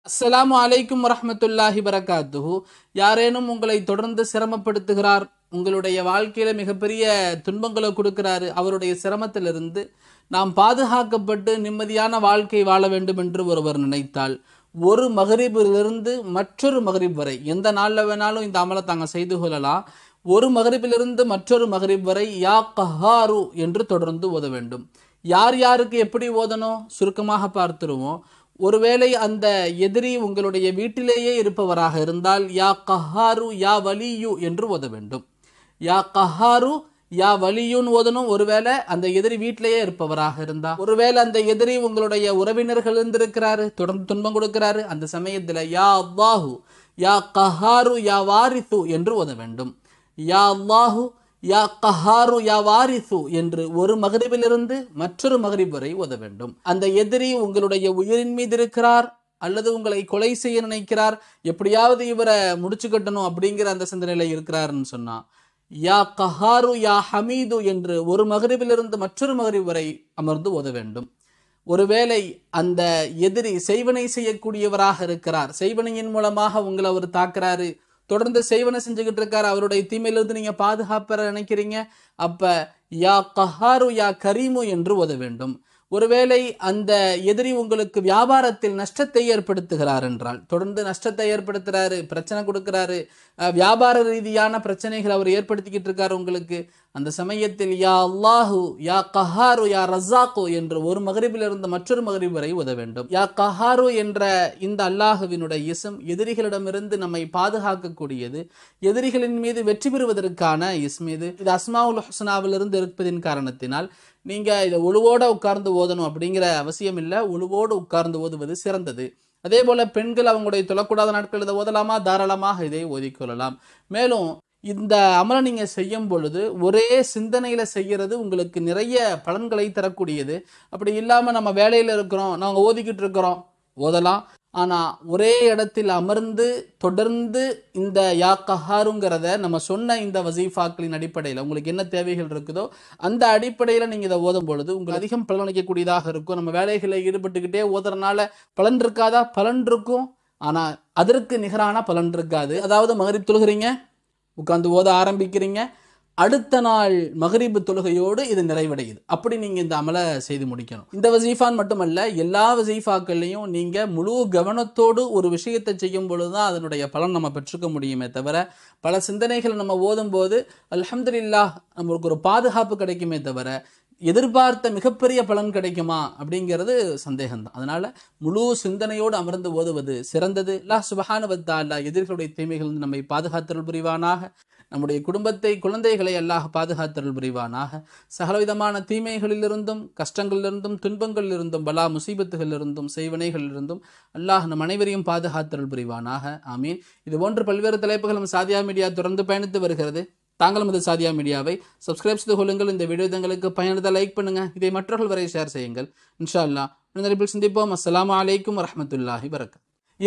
அஸ்ஸலாமு அலைக்கும் வரஹ்மத்துல்லாஹி வரகாத்துஹு. யாரேனும் உங்களை தொடர்ந்து சிரமப்படுத்துகிறார், உங்களுடைய வாழ்க்கையில மிகப்பெரிய துன்பங்களை கொடுக்கிறாரு, அவருடைய சிரமத்திலிருந்து நாம் பாதுகாக்கப்பட்டு நிம்மதியான வாழ்க்கை வாழ வேண்டும் என்று ஒருவர் நினைத்தால், ஒரு மகரிபிலிருந்து மற்றொரு மகரிப் வரை எந்த நாளில் வேணாலும் இந்த அமலை தாங்க செய்து கொள்ளலாம். ஒரு மகரிபிலிருந்து மற்றொரு மகரிப் வரை யா கஹாரு என்று தொடர்ந்து ஓத வேண்டும். யார் யாருக்கு எப்படி ஓதணும் சுருக்கமாக பார்த்துருவோம். ஒருவேளை அந்த எதிரி உங்களுடைய வீட்டிலேயே இருப்பவராக இருந்தால் யா கஹாரு யா வலியு என்று ஓத வேண்டும். யா கஹாரு யா வலியுன்னு ஓதணும். ஒருவேளை அந்த எதிரி வீட்டிலேயே இருப்பவராக இருந்தா, ஒருவேளை அந்த எதிரி உங்களுடைய உறவினர்கள் இருந்திருக்கிறாரு, தொடர்ந்து துன்பம் கொடுக்கிறாரு, அந்த சமயத்தில் யா அல்லாஹு யா கஹாரு யா வாரிசு என்று ஓத வேண்டும். யா அல்லாஹு யா கஹாரு யா வாரிசு என்று ஒரு மகரிபிலிருந்து மற்றொரு மகரிப் வரை ஓத வேண்டும். அந்த எதிரி உங்களுடைய உயிரின் மீது இருக்கிறார் அல்லது உங்களை கொலை செய்ய நினைக்கிறார், எப்படியாவது இவரை முடிச்சு கட்டணும் அப்படிங்கிற அந்த சிந்தனையில இருக்கிறாருன்னு சொன்னா யா கஹாரு யா ஹமீது என்று ஒரு மகரிபிலிருந்து மற்றொரு மகரிப் வரை அமர்ந்து ஓத வேண்டும். ஒருவேளை அந்த எதிரி செய்வனை செய்யக்கூடியவராக இருக்கிறார், செய்வனையின் மூலமாக உங்களை அவர் தாக்குறாரு, தொடர்ந்து செய்வனை செஞ்சுக்கிட்டு இருக்காரு, அவருடைய தீமையிலிருந்து நீங்க பாதுகாப்ப நினைக்கிறீங்க, அப்ப யா கஹாரு யா கரீமு என்று ஓத வேண்டும். ஒருவேளை அந்த எதிரி உங்களுக்கு வியாபாரத்தில் நஷ்டத்தை ஏற்படுத்துகிறார் என்றால், தொடர்ந்து நஷ்டத்தை ஏற்படுத்துறாரு, பிரச்சனை கொடுக்கிறாரு, வியாபார ரீதியான பிரச்சனைகள் அவர் ஏற்படுத்திக்கிட்டு இருக்காரு உங்களுக்கு, அந்த சமயத்தில் யா அல்லாஹு யா கஹாரு யா ரஸாக்கு என்று ஒரு மகரிபிலிருந்து மற்றொரு மகரிப் வரை ஓத வேண்டும். யா கஹாரு என்ற இந்த அல்லாஹுவினுடைய இஸ்ம் எதிரிகளிடமிருந்து நம்மை பாதுகாக்கக்கூடியது, எதிரிகளின் மீது வெற்றி பெறுவதற்கான இஸ்ம் இது. இது அஸ்மாவுல் ஹுஸ்னாவிலிருந்து இருப்பதின் காரணத்தினால் நீங்க இதை ஒழுவோட உட்கார்ந்து ஓதணும் அப்படிங்கிற அவசியம் இல்லை. ஒழுவோடு உட்கார்ந்து ஓதுவது சிறந்தது. அதே போல பெண்கள் அவங்களுடைய தொழக்கூடாத நாட்கள் இதை ஓதலாமா, தாராளமாக இதை ஓதிக்கொள்ளலாம். மேலும் இந்த அமலை நீங்க செய்யும் பொழுது ஒரே சிந்தனையில செய்யறது உங்களுக்கு நிறைய பலன்களை தரக்கூடியது. அப்படி இல்லாம நம்ம வேலையில இருக்கிறோம், நாங்க ஓதிக்கிட்டு இருக்கிறோம், ஓதலாம். ஆனா ஒரே இடத்தில் அமர்ந்து தொடர்ந்து இந்த யா கஹாருங்கிறத நம்ம சொன்ன இந்த வசீஃபாக்களின் அடிப்படையில் உங்களுக்கு என்ன தேவைகள் இருக்குதோ அந்த அடிப்படையில் நீங்க இதை ஓதும் பொழுது உங்களுக்கு அதிகம் பலனளிக்கக்கூடியதாக இருக்கும். நம்ம வேலைகளில் ஈடுபட்டுக்கிட்டே ஓதுறதுனால பலன் இருக்காதா? பலன் இருக்கும், ஆனா அதற்கு நிகரான பலன் இருக்காது. அதாவது மகரிப் தொழுகிறீங்க, உட்கார்ந்து ஓத ஆரம்பிக்கிறீங்க, அடுத்த நாள் மகரிபு தொழுகையோடு இது நிறைவடையுது. அப்படி நீங்க இந்த அமலை செய்து முடிக்கணும். இந்த வசீஃபான் மட்டுமல்ல, எல்லா வசீஃபாக்கள்லையும் நீங்க முழு கவனத்தோடு ஒரு விஷயத்தை செய்யும் பொழுதுதான் அதனுடைய பலன் நம்ம பெற்றுக்க முடியுமே தவிர, பல சிந்தனைகளை நம்ம ஓதும் போது அல்ஹம்துலில்லாஹ் நம்மளுக்கு ஒரு பாதுகாப்பு கிடைக்குமே தவிர எதிர்பார்த்த மிகப்பெரிய பலன் கிடைக்குமா அப்படிங்கிறது சந்தேகம்தான். அதனால முழு சிந்தனையோடு அமர்ந்து ஓதுவது சிறந்தது. அல்லாஹ் சுப்ஹானஹு வ தஆலா எதிரிகளுடைய தீமைகள் நம்மை பாதுகாத்தருள் புரிவானாக. நம்முடைய குடும்பத்தை, குழந்தைகளை அல்லாஹ் பாதுகாத்தருள் புரிவானாக. சகலவிதமான தீமைகளிலிருந்தும், கஷ்டங்களிலிருந்தும், துன்பங்களிலிருந்தும், பலா முசீபத்துகளிலிருந்தும், செய்வனைகளிலிருந்தும் அல்லாஹ் நம் அனைவரையும் பாதுகாத்தருள் புரிவானாக. ஆமீன். இது போன்ற பல்வேறு தலைப்புகளும் சாதியா மீடியா தொடர்ந்து பயணித்து வருகிறது. தாங்களும் இது சாதியா மீடியாவை சப்ஸ்கிரைப் செய்து கொள்ளுங்கள். இந்த வீடியோ தங்களுக்கு பயனுள்ளதை லைக் பண்ணுங்க. இதை மற்றவர்கள் வரை ஷேர் செய்யுங்கள். இன்ஷா அல்லாஹ் சந்திப்போம். அஸ்ஸலாமு அலைக்கும் வரஹ்மத்துல்லாஹி வரகாத்துஹு.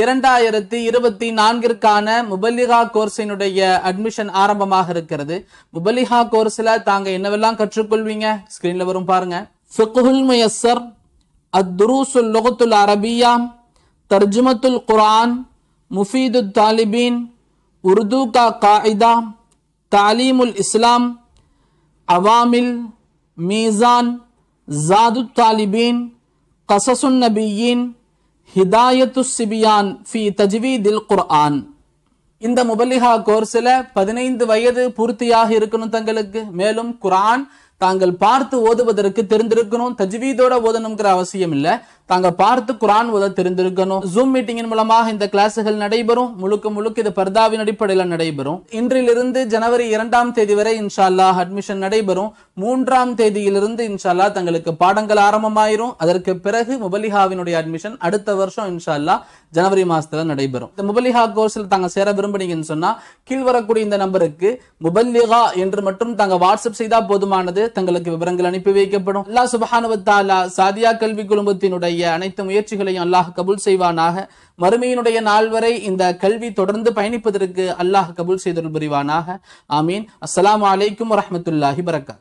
2024 முபல்லிகா கோர்ஸினுடைய அட்மிஷன் ஆரம்பமாக இருக்கிறது. முபல்லிகா கோர்ஸ்ல தாங்க என்னவெல்லாம் கற்றுக்கொள்வீங்க ஸ்கிரீன்ல வரும் பாருங்க. ஃபிக்ஹுல் முயஸ்ஸர், அத்-துரூஸுல் லுகத்துல் அரபிய்யா, தர்ஜுமத்துல் குர்ஆன், முஃபீதுத் தாலிபீன், உர்து கா காயிதா, தாலீமுல் இஸ்லாம், அவாமில், மீசான், ஜாதுத் தாலிபீன், கஸஸுன் நபியீன், ஹிதாயத்துஸ் சிபியான் ஃபி தஜ்வீதில் குர்ஆன். இந்த முபல்லிகா கோர்ஸ்ல 15 வயது பூர்த்தியாக இருக்கணும் தங்களுக்கு. மேலும் குர்ஆன் தாங்கள் பார்த்து ஓதுவதற்கு தெரிந்திருக்கணும். தஜ்வீதோட ஓதணுங்கிற அவசியம் இல்லை, தாங்க பார்த்து குர்ஆன் ஓத தெரிந்திருக்கணும். ஜூம் மீட்டிங்கின் மூலமாக இந்த கிளாஸுகள் நடைபெறும். முழுக்க இது பர்தாவின் அடிப்படையில் நடைபெறும். இன்றிலிருந்து ஜனவரி 2ஆம் தேதி வரை இன்ஷா அல்லாஹ் அட்மிஷன் நடைபெறும். 3ஆம் தேதியிலிருந்து இன்ஷா அல்லாஹ் தங்களுக்கு பாடங்கள் ஆரம்பமாயிரும். அதற்கு பிறகு முபல்லிகாவினுடைய அட்மிஷன் அடுத்த வருஷம் இன்ஷா அல்லாஹ் ஜனவரி மாசத்துல நடைபெறும். இந்த முபல்லிகா கோர்ஸில் தாங்க சேர விரும்புனீங்கன்னு சொன்னா கீழ் வரக்கூடிய இந்த நம்பருக்கு முபல்லிகா என்று மட்டும் தாங்க வாட்ஸ்அப் செய்தா போதுமானது. தங்களுக்கு விவரங்கள் அனுப்பி வைக்கப்படும். அல்லாஹ் சுப்ஹானஹு வ தஆலா சாதியா கல்வி குழுமத்தினுடைய அனைத்து முயற்சிகளையும் அல்லாஹ் கபூல் செய்வானாக. மறுமையினுடைய நாள் வரை இந்த கல்வி தொடர்ந்து பயணிப்பதற்கு அல்லாஹ் கபூல் செய்தருள் புரிவானாக. ஆமீன். அஸ்ஸலாமு அலைக்கும் வரஹ்மத்துல்லாஹி வரகாத்துஹு.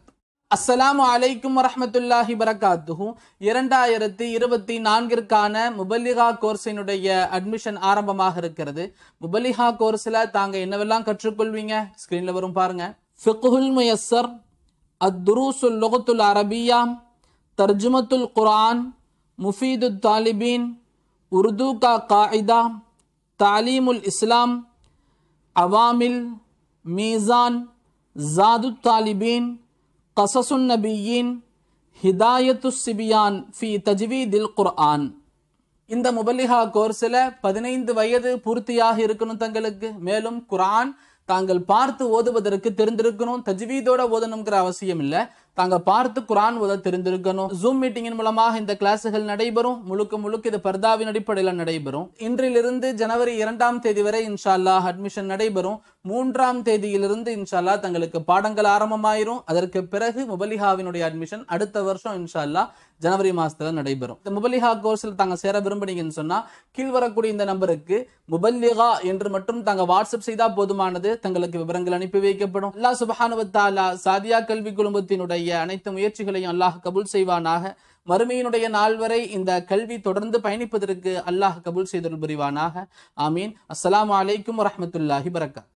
அஸ்ஸலாமு அலைக்கும் வரஹ்மத்துல்லாஹி வரகாத்துஹு. 2024ற்கான முபல்லிகா கோர்ஸினுடைய அட்மிஷன் ஆரம்பமாக இருக்கிறது. முபல்லிகா கோர்ஸ்ல தாங்க என்னவெல்லாம் கற்றுக்கொள்வீங்க? ஸ்கிரீன்ல வரும் பாருங்க. ஃபிக்ஹுல் முயஸ்ஸர், அத்-துரூசுல் லுகத்துல் அரபியா, தர்ஜுமத்துல் குர்ஆன், முஃபீதுத் தாலிபீன், உருது கா காயிதா, தாலீமுல் இஸ்லாம், அவாமில், மீசான், ஜாதுத் தாலிபீன், கசசுன் நபியின், ஹிதாயத்துஸ் சிபியான் ஃபி தஜ்வீதில் குர்ஆன். இந்த முபல்லிகா கோர்ஸில் 15 வயது பூர்த்தியாக இருக்கணும் தங்களுக்கு. மேலும் குர்ஆன் தாங்கள் பார்த்து ஓதுவதற்கு தெரிந்திருக்கணும். தஜ்வீதோட ஓதணுங்கிற அவசியம் இல்லை, தாங்க பார்த்து குர்ஆன் ஓத தெரிந்திருக்கணும். ஜூம் மீட்டிங்கின் மூலமாக இந்த கிளாஸுகள் நடைபெறும். முழுக்க இது பர்தாவின் அடிப்படையில் நடைபெறும். இன்றிலிருந்து ஜனவரி 2ஆம் தேதி வரை இன்ஷா அல்லாஹ் அட்மிஷன் நடைபெறும். 3ஆம் தேதியிலிருந்து இன்ஷா அல்லாஹ் தங்களுக்கு பாடங்கள் ஆரம்பமாயிரும். அதற்கு பிறகு முபல்லிகாவினுடைய அட்மிஷன் அடுத்த வருஷம் இன்ஷா அல்லாஹ் ஜனவரி மாசத்துல நடைபெறும். இந்த முபல்லிகா கோர்ஸில் தாங்க சேர விரும்புனீங்கன்னு சொன்னா கீழ் வரக்கூடிய இந்த நம்பருக்கு முபல்லிகா என்று மட்டும் தாங்க வாட்ஸ்அப் செய்தா போதுமானது. தங்களுக்கு விவரங்கள் அனுப்பி வைக்கப்படும். அல்லாஹ் சுப்ஹானஹு வ தஆலா சாதியா கல்வி குழுமத்தினுடைய அனைத்து முயற்சிகளையும் அல்லாஹ் கபூல் செய்வானாக. மறுமையினுடைய நாள் வரை இந்த கல்வி தொடர்ந்து பயணிப்பதற்கு அல்லாஹ் கபூல் செய்தருள் புரிவானாக. ஆமீன். அஸ்ஸலாமு அலைக்கும் வரஹ்மத்துல்லாஹி வரகாத்துஹு.